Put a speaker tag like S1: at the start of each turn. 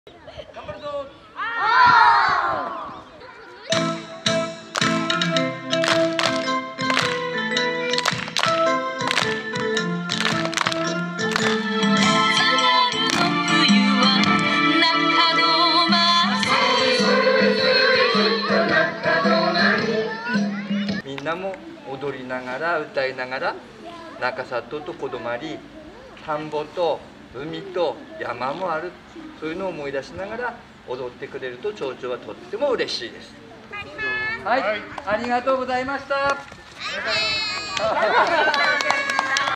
S1: 頑張るぞ。みんなも踊りながら歌いながら中里と子どまり田んぼと海と山もある、そういうのを思い出しながら踊ってくれると町長はとっても嬉しいです。はい、ありがとうございました。